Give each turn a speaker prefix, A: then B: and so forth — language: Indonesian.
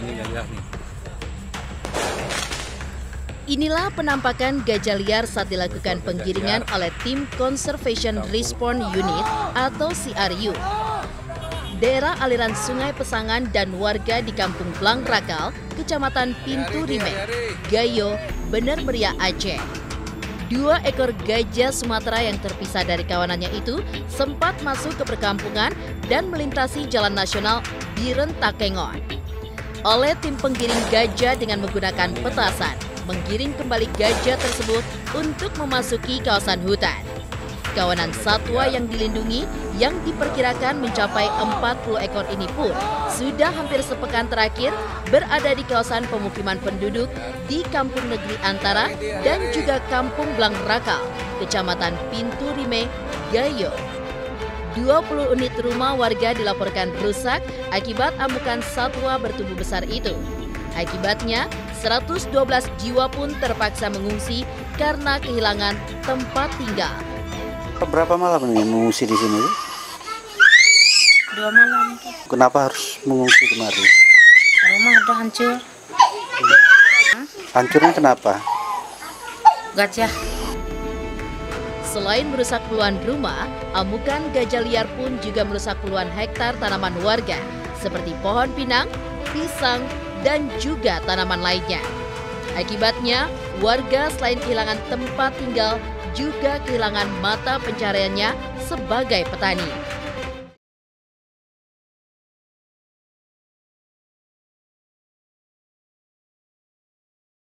A: Ini gajah nih.
B: Inilah penampakan gajah liar saat dilakukan penggiringan oleh tim Conservation Response Unit atau CRU. Daerah aliran Sungai Pesangan dan warga di Kampung Blang Rakal, Kecamatan Pintu Rime, Gayo, Bener Meriah, Aceh. 2 ekor gajah Sumatera yang terpisah dari kawanannya itu sempat masuk ke perkampungan dan melintasi jalan nasional Biren Takengon. Oleh tim penggiring gajah dengan menggunakan petasan, menggiring kembali gajah tersebut untuk memasuki kawasan hutan. Kawanan satwa yang dilindungi yang diperkirakan mencapai 40 ekor ini pun sudah hampir sepekan terakhir berada di kawasan pemukiman penduduk di Kampung Negeri Antara dan juga Kampung Blang Rakal, Kecamatan Pintu Rime, Gayo. 20 unit rumah warga dilaporkan rusak akibat amukan satwa bertubuh besar itu. Akibatnya, 112 jiwa pun terpaksa mengungsi karena kehilangan tempat tinggal.
C: Berapa malam ini mengungsi di sini?
D: 2 malam.
C: Kenapa harus mengungsi kemari?
D: Rumah udah hancur.
C: Hancurnya kenapa?
D: Gajah.
B: Selain merusak puluhan rumah, amukan gajah liar pun juga merusak puluhan hektar tanaman warga, seperti pohon pinang, pisang, dan juga tanaman lainnya. Akibatnya, warga selain kehilangan tempat tinggal, juga kehilangan mata pencahariannya sebagai petani.